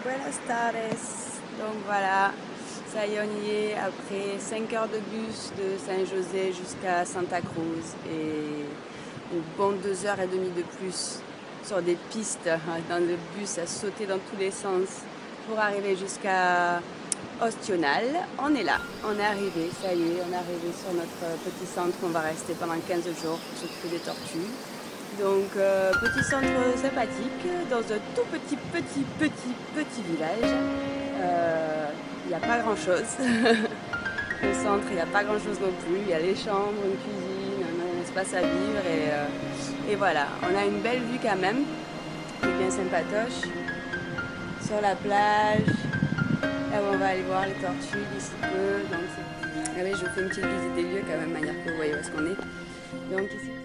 Buenas tardes. Donc voilà, ça y est, on y est après 5 heures de bus de Saint-José jusqu'à Santa Cruz et une bonne 2 heures et demie de plus sur des pistes dans le bus à sauter dans tous les sens pour arriver jusqu'à Ostional. On est là, on est arrivé, ça y est, on est arrivé sur notre petit centre où on va rester pendant 15 jours pour s'occuper des tortues. Donc petit centre sympathique dans un tout petit village. Il n'y a pas grand chose. Au centre, il n'y a pas grand chose non plus. Il y a les chambres, une cuisine, un espace à vivre et voilà. On a une belle vue quand même, qui est bien sympatoche. Sur la plage, là où on va aller voir les tortues d'ici peu. Donc, ah oui, je vous fais une petite visite des lieux quand même, de manière que vous voyez où est-ce qu'on est. Donc ici.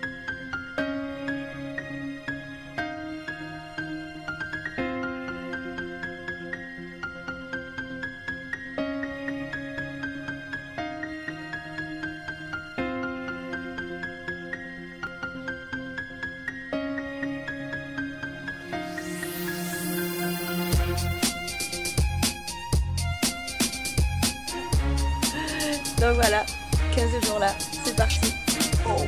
Donc voilà, 15 jours là, c'est parti. Oh.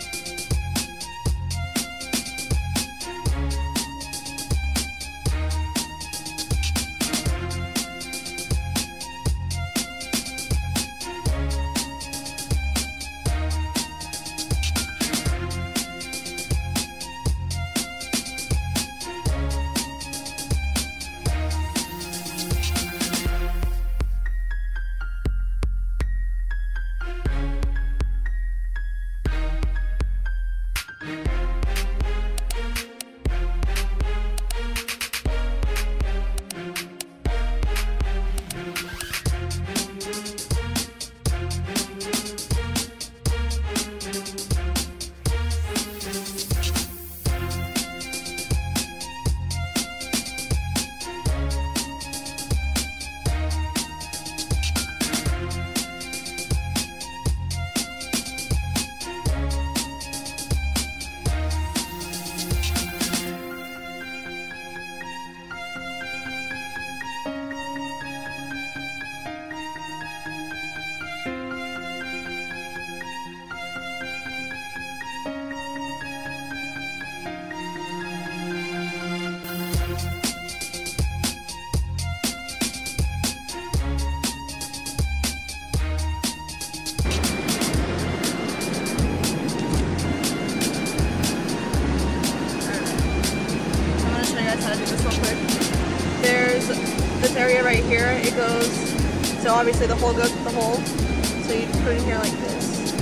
There's this area right here, it goes, so obviously the hole goes with the hole, so you put it in here like this.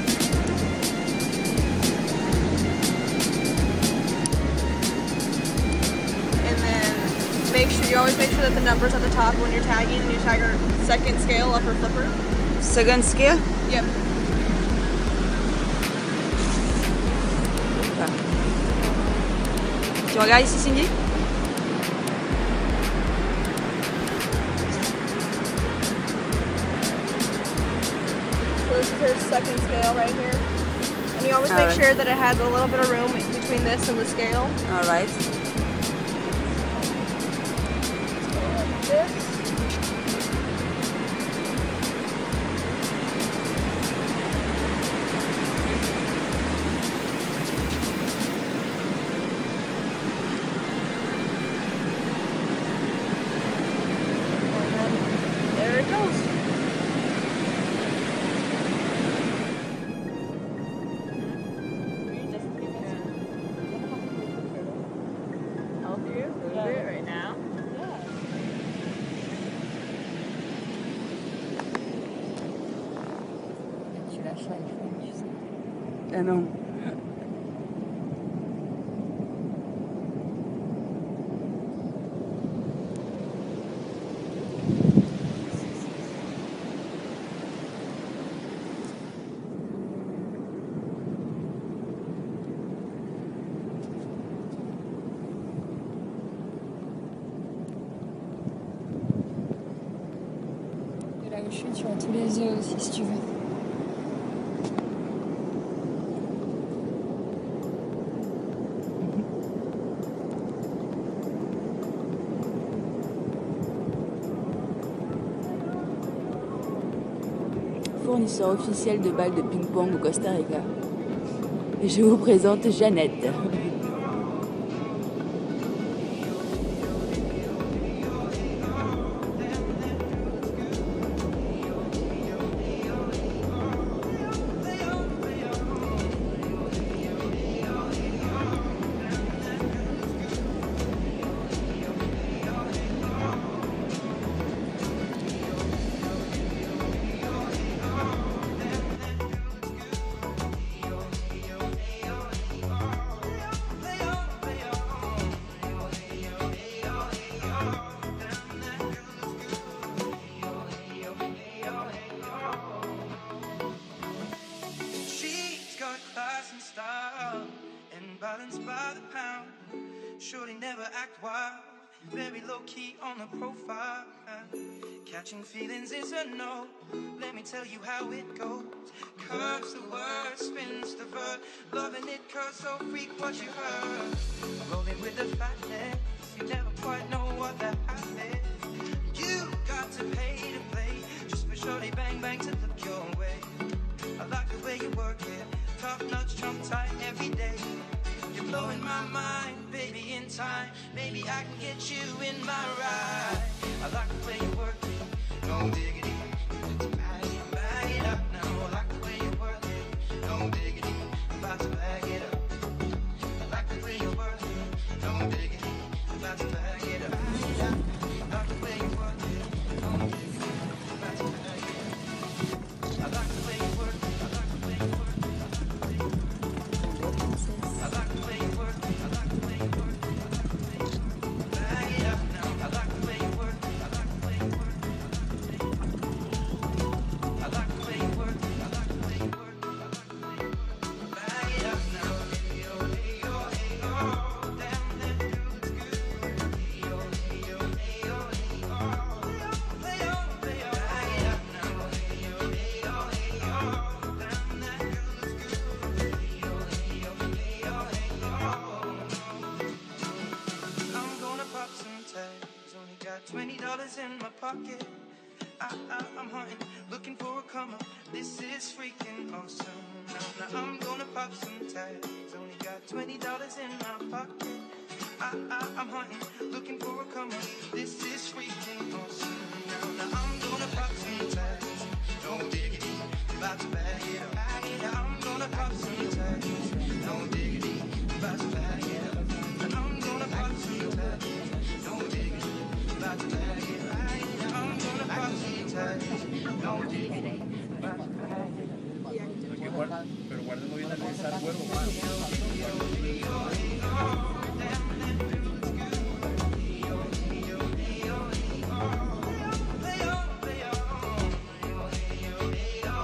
And then you always make sure that the number's at the top when you're tagging, and you tag your second scale upper flipper. Second scale? Yep. Tu regardes ici, Cindy? So this is her second scale right here. And you always make sure that it has a little bit of room between this and the scale. Alright. Like this. There it goes. Help you move it right now? Tu lâches l'iPhone, tu sais. Ah non. Là où je suis, tu as tous les œufs aussi si tu veux. fournisseur officiel de balles de ping-pong au Costa Rica. Et je vous présente Jeannette. Balanced by the pound, surely never act wild. Very low key on the profile. Catching feelings is a no. Let me tell you how it goes. Curves the word, spins the verb. Loving it cause so freak what you heard. Rolling with the fatness, you never quite know what that is. You got to pay to play, just for shorty bang bang to look your way. I like the way you work it, top notch, trump tight every day. You're blowing my mind, baby, in time. Maybe I can get you in my ride. I like the way you work it, no diggity. Bag it up now. I like the way you work it, no diggity. I'm about to bag it up. I like the way you work it, no diggity. I'm about to bag it up. I like the way you work it, no diggity. I'm about to bag it up. I like the way you work it. I like the way you work it. I like the way you work it. I like the way you work it. I like the way you work it. Bag it up now. I like the way you work it. I like the way you work it. I like the way you work it. I like the way you work it. I like the way you work it. Bag it up now. Hey yo, hey yo, hey yo. Damn, that dude's good. Hey yo, hey yo, hey yo, hey yo. Play on, play on. Bag it up now. Hey yo, hey yo, hey yo. Damn, that dude's good. Hey yo, hey yo, hey yo, hey yo. I'm gonna pop some tags. Only got $20 in my pocket. I'm hunting, looking for a come up. This is freaking awesome. Now I'm gonna pop some tags. Only got $20 in my pocket. I'm hunting, looking for a come up. This is freaking awesome. Now I'm gonna pop some tags. No diggity, about to bag it up. I'm gonna pop some tags. No diggity, about to bag it up. I'm gonna pop some tags. No diggity, about to bag it up. I'm gonna pop some tags. No diggity, about to bag it up. Pero guárdalo bien al pensar, huevo, mano.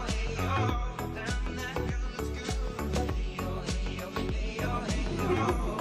Hey yo, hey yo, hey yo.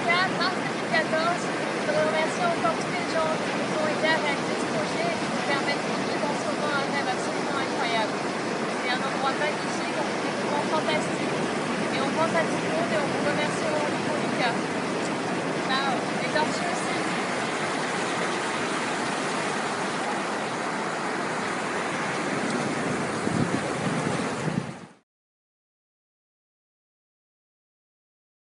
2004, mars 2014. Je voudrais remercier encore tous les gens qui nous ont aidés à réaliser ce projet et qui nous permettent de vivre en ce moment un rêve absolument incroyable. C'est un endroit magnifique, on fait des moments fantastiques et on pense à tout le monde et on vous remercie